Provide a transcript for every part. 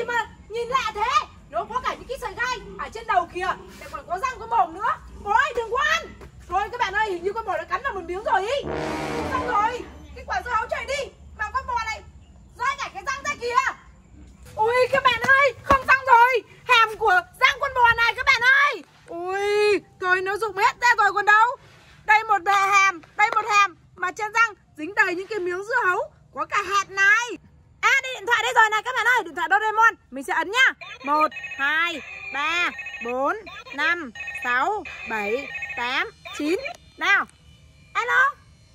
mà nhìn lạ thế? Nó có cả những cái sợi gai ở trên đầu kìa, lại còn có răng có mồm nữa. Bố ơi đừng có ăn. Rồi các bạn ơi, hình như con bò đã cắn vào một miếng rồi ý. Xong rồi, cái quả dưa hấu chạy đi mà con bò này rơi cả cái răng ra kìa. Ui các bạn ơi, không răng rồi. Hàm của răng con bò này các bạn ơi. Ui, thôi nó rụng hết ra rồi còn đâu. Đây một hàm, đây một hàm, mà trên răng dính đầy những cái miếng dưa hấu, có cả hạt này. À đây điện thoại đây rồi này các bạn ơi, điện thoại Doraemon. Mình sẽ ấn nhá. 1, 2, 3, 4, 5, 6, 7, 8, 9. Nào. Alo.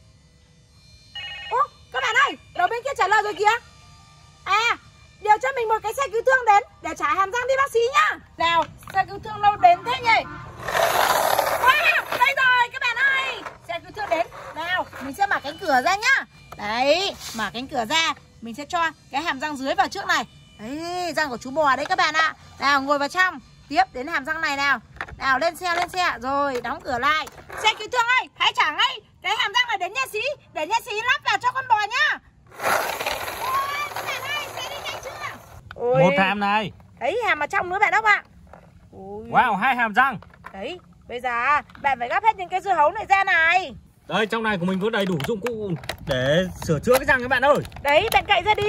Ô, các bạn ơi, đầu bên kia trả lời rồi kìa. À, điều cho mình một cái xe cứu thương đến để trả hàm răng đi bác sĩ nhá. Nào, xe cứu thương lâu đến thế nhỉ? À, đây rồi các bạn ơi. Xe cứu thương đến. Nào, mình sẽ mở cánh cửa ra nhá. Đấy, mở cánh cửa ra. Mình sẽ cho cái hàm răng dưới vào trước này. Đấy, răng của chú bò đấy các bạn ạ. Nào, ngồi vào trong. Tiếp đến hàm răng này nào. Nào, lên xe, lên xe. Rồi, đóng cửa lại. Xe cứu thương ơi, hãy trả ngay cái hàm răng này đến nha sĩ, để nha sĩ lắp vào cho con bò nhá. Ôi, các bạn ơi, xe đi nhanh chưa? Ôi. Một hàm này. Đấy, hàm ở trong nữa bạn Ốc ạ. Ôi. Wow, 2 hàm răng. Đấy, bây giờ bạn phải gắp hết những cái dưa hấu này ra này. Đây, trong này của mình có đầy đủ dụng cụ để sửa chữa cái răng các bạn ơi. Đấy, bạn cậy ra đi.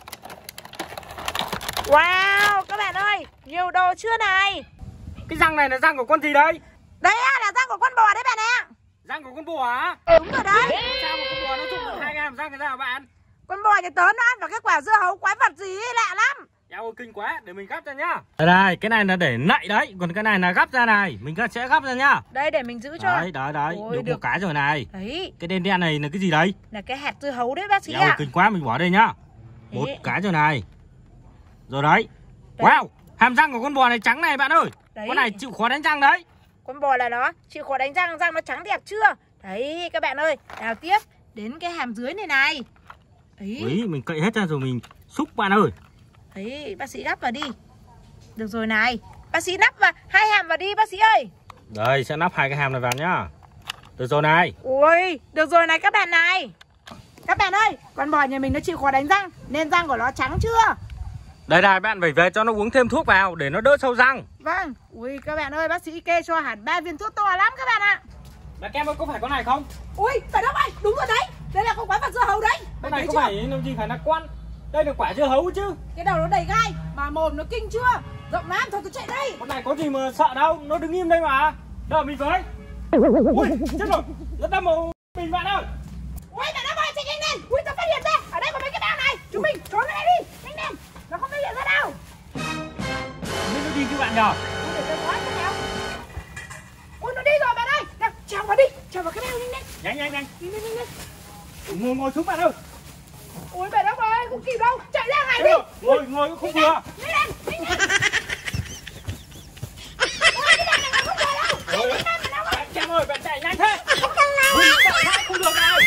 Wow, các bạn ơi, nhiều đồ chưa này. Cái răng này là răng của con gì đây? Đấy là răng của con bò đấy bạn ạ. Răng của con bò á? Đúng rồi đấy. Sao mà con bò nó dùng được 2 hàm răng thế nào bạn? Con bò nhà tớ nó ăn vào cái quả dưa hấu quái vật gì ấy, lạ lắm. Eo ơi, kinh quá, để mình gắp ra nhá. Đây, cái này là để nạy đấy, còn cái này là gắp ra này, mình sẽ gắp ra nhá. Đây để mình giữ cho. Đấy, Ôi, được một cái rồi này. Đấy. Cái đen đen này là cái gì đấy? Là cái hạt dưa hấu đấy bác sĩ Eo ơi, ạ. kinh quá, mình bỏ đây nhá. Một Đấy. cái rồi này. Rồi đấy. Wow, hàm răng của con bò này trắng này bạn ơi. Đấy. Con này chịu khó đánh răng đấy. Con bò là nó chịu khó đánh răng, răng nó trắng đẹp chưa? Đấy các bạn ơi. Nào tiếp đến cái hàm dưới này này. Đấy. Đấy, mình cậy hết ra rồi mình xúc bạn ơi. Đấy, bác sĩ đắp vào đi. Được rồi này. Bác sĩ nắp vào 2 hàm vào đi bác sĩ ơi. Đây, sẽ nắp 2 cái hàm này vào nhá. Được rồi này. Ui, được rồi này các bạn này. Các bạn ơi, con bò nhà mình nó chịu khó đánh răng nên răng của nó trắng chưa? Đây này, bạn phải về cho nó uống thêm thuốc vào để nó đỡ sâu răng. Vâng. Ui các bạn ơi, bác sĩ kê cho hẳn 3 viên thuốc to lắm các bạn ạ. Bà Kem ơi, có phải con này không? Ui, phải đâu ơi, đúng rồi đấy. Đây là con quái vật dưa hấu đấy. Con này có phải làm gì phải là con. Đây là quả dưa hấu chứ. Cái đầu nó đầy gai mà mồm nó kinh chưa? Rộng lắm, thôi tôi chạy đây. Con này có gì mà sợ đâu, nó đứng im đây mà. Đợi mình với. Ui, chết rồi, nó đâm vào mình bạn ơi. Ui, bạn ơi, chạy nhanh lên. Ui, tao phát hiện ra, ở đây có mấy cái bao này. Chúng mình trốn vào đây đi, nhanh lên. Nó không phát hiện ra đâu. Mình nó đi các bạn nhờ. Ui, để tôi nói xem nào. Ui, nó đi rồi bạn ơi. Nào, trèo vào đi, trèo vào cái bao nhanh lên. Nhanh. Nhanh. Ngồi xuống bạn ơi. Ui, bạn ơi, không kịp đâu. Chạy ra ngoài đi. Ngồi không vừa. Nhanh lên. Ui, cái bao này nó không vừa đâu. Bạn Kem ơi, bạn chạy nhanh thế. Không được này.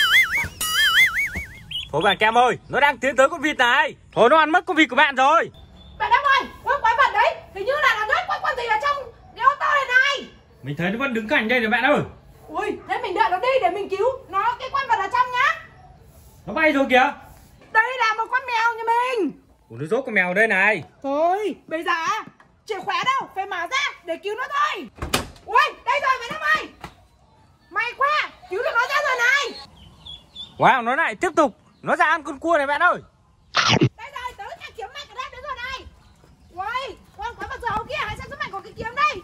Thôi bạn Kem ơi, nó đang tiến tới con vịt này. Thôi nó ăn mất con vịt của bạn rồi. Bạn ơi, con quái vật đấy, hình như là nó nhốt con gì ở trong cái ô tô này. Mình thấy nó vẫn đứng cạnh đây rồi bạn ơi. Ui, thế mình đợi nó đi để mình cứu nó, cái con vật ở trong nhá. Nó bay rồi kìa. Đây là một con mèo nhà mình. Ủa, nó rốt con mèo ở đây này. Thôi, bây giờ chìa khóa đâu, phải mở ra để cứu nó thôi. Ui, đây rồi bạn ơi. May quá, cứu được nó ra rồi này. Wow, nó lại tiếp tục. Nó ra ăn con cua này bạn ơi. Đây rồi, tớ đã kiếm mạnh cái đấy rồi này. Ui, con quái vật dưa hấu kia, hãy xem sức mạnh của cái kiếm đây.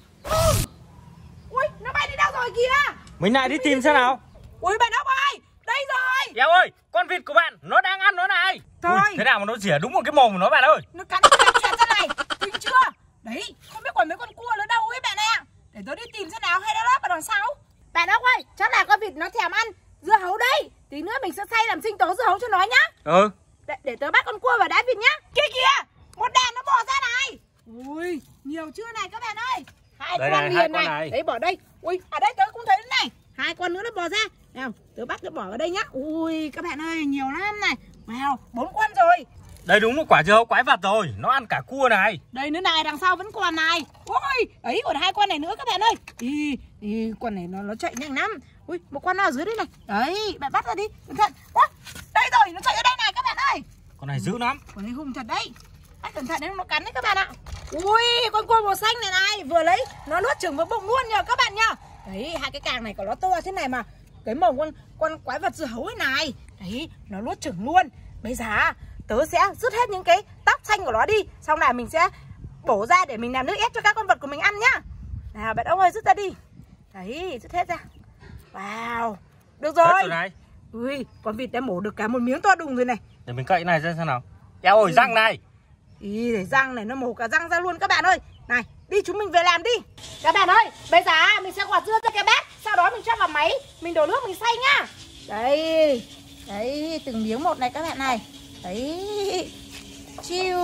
Ui, nó bay đi đâu rồi kìa. Mình lại đi tìm xem nào. Ui, bạn ơi, đây rồi. Eo ơi, con vịt của bạn, nó đang ăn nó này. Thôi. Ui, thế nào mà nó rỉa đúng một cái mồm của nó bạn ơi. Nó cắn cái chuyện ra này, kinh chưa? Đấy, không biết còn mấy con cua nữa đâu ấy bạn ạ. Để tôi đi tìm xem nào, hay nó lấp ở đằng sau. Bạn ốc ơi, chắc là con vịt nó thèm ăn dưa hấu đây. Tí nữa mình sẽ xay làm sinh tố dưa hấu cho nó nhá. Ừ. Để tớ bắt con cua vào đá vịt nhá. Kia kìa, một đàn nó bò ra này. Ui, nhiều chưa này các bạn ơi. Hai con liền này. Đấy, bỏ đây. Ui, ở đây tớ cũng thấy này. 2 con nữa nó bò ra. Nào, tớ bắt nó bỏ vào đây nhá. Ui, các bạn ơi, nhiều lắm này. Wow, 4 con rồi. Đây đúng là quả dưa hấu quái vật rồi. Nó ăn cả cua này. Đây nữa này, đằng sau vẫn còn này. Ui, ấy còn 2 con này nữa các bạn ơi. Con này nó chạy nhanh lắm. Ui, một con nó ở dưới đây này. Đấy, bạn bắt ra đi. Cẩn thận. Ui, đây rồi, nó chạy ra đây này các bạn ơi. Con này dữ lắm. Con này hung thật đấy. Hãy cẩn thận nếu nó cắn đấy các bạn ạ. Ui, con cua màu xanh này này, vừa lấy nó nuốt chửng vào bụng luôn nhờ các bạn nhá. Đấy, hai cái càng này của nó to thế này mà. Cái mồm con quái vật dưa hấu ấy này. Đấy, nó nuốt chửng luôn. Bây giờ tớ sẽ rút hết những cái tóc xanh của nó đi, xong là mình sẽ bổ ra để mình làm nước ép cho các con vật của mình ăn nhá. Nào bạn ông ơi, rút ra đi. Đấy, rút hết ra. Wow, được rồi. Này. Ui, con vịt đã mổ được cả một miếng to đùng rồi này. Để mình cậy này ra xem nào. Eo ơi, răng này. Ý, để răng này, nó mổ cả răng ra luôn các bạn ơi. Này, đi chúng mình về làm đi. Các bạn ơi, bây giờ mình sẽ gọt dưa cho cái bát. Sau đó mình cho vào máy, mình đổ nước mình xay nhá. Đấy, đấy, từng miếng một này các bạn này. Đấy, chiu.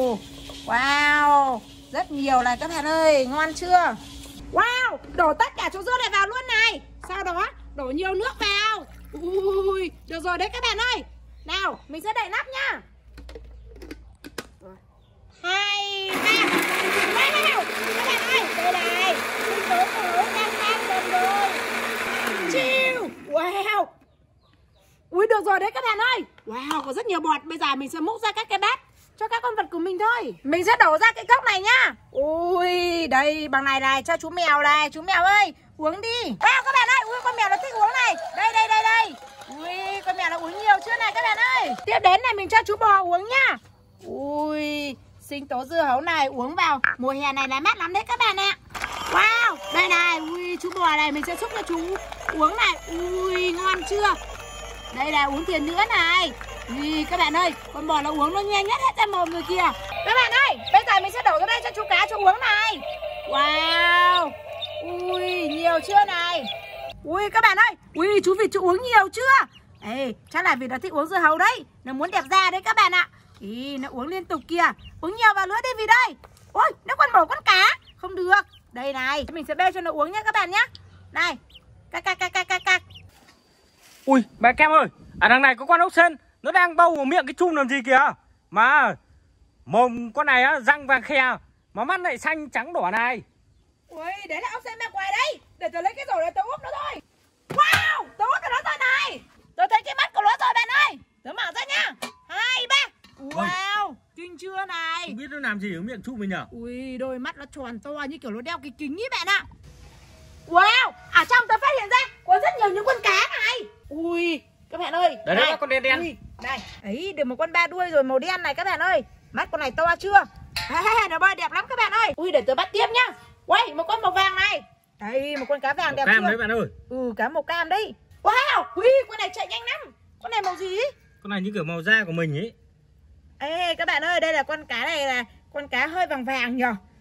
Wow, rất nhiều này các bạn ơi, ngon chưa? Wow, đổ tất cả chỗ dưa này vào luôn này. Sau đó đổ nhiều nước vào. Ui, được rồi đấy các bạn ơi. Nào, mình sẽ đậy nắp nhá. 2, 3. Wow, các bạn ơi, đây này, mình đổ thử đang dần rồi. Chiu, wow. Ui, được rồi đấy các bạn ơi. Wow, có rất nhiều bọt. Bây giờ mình sẽ múc ra các cái bát cho các con vật của mình thôi. Mình sẽ đổ ra cái cốc này nhá. Ui, đây, bằng này này, cho chú mèo này. Chú mèo ơi, uống đi. Wow, các bạn ơi, ui, con mèo nó thích uống này. Đây, đây, đây, đây. Ui, con mèo nó uống nhiều chưa này các bạn ơi. Tiếp đến này, mình cho chú bò uống nhá. Ui, sinh tố dưa hấu này uống vào mùa hè này là mát lắm đấy các bạn ạ. Wow, đây này, ui, chú bò này mình sẽ xúc cho chú uống này. Ui, ngon chưa. Đây là uống tiền nữa này. Ui, các bạn ơi, con bò nó uống nó nhanh nhất hết ra mồm rồi kìa. Các bạn ơi, bây giờ mình sẽ đổ ra đây cho chú cá cho uống này. Wow, ui, nhiều chưa này. Ui, các bạn ơi, ui, chú vịt chú uống nhiều chưa. Ê, chắc là vịt nó thích uống dưa hấu đấy. Nó muốn đẹp da đấy các bạn ạ. Ý, nó uống liên tục kìa. Uống nhiều vào nữa đi vịt ơi. Ôi, nó còn mổ con cá. Không được. Đây này, mình sẽ bê cho nó uống nhé các bạn nhé. Này, cắc. Ui, bà Kem ơi, ở đằng này có con ốc sên, nó đang bâu vào miệng cái chum làm gì kìa. Mà mồm con này á, răng vàng khè, mà mắt lại xanh trắng đỏ này. Ui, đấy là ốc sên mẹ quài đấy. Để tớ lấy cái rổ để tớ úp nó thôi. Wow, tớ úp được nó rồi này. Tớ thấy cái mắt của nó rồi bạn ơi. Tớ mở ra nhá. 2, 3. Wow, kinh chưa này. Không biết nó làm gì ở miệng chum mình nhở. Ui, đôi mắt nó tròn to như kiểu nó đeo cái kính ý bạn ạ. Wow, ở trong tớ phát hiện ra có rất nhiều những con cá này. Ui, các bạn ơi. Đấy, đấy, con đen đen. Ui, này, ấy, được một con ba đuôi rồi màu đen này các bạn ơi. Mắt con này to chưa? Nó bơi đẹp lắm các bạn ơi. Ui, để tớ bắt tiếp nhá. Ui, một con màu vàng này. Đây, một con cá vàng đẹp cam chưa? đấy bạn ơi. Cá màu cam đấy. Wow, ui, con này chạy nhanh lắm. Con này màu gì ý? Con này như kiểu màu da của mình ấy. Ê, các bạn ơi, đây là con cá này là con cá hơi vàng vàng nhờ.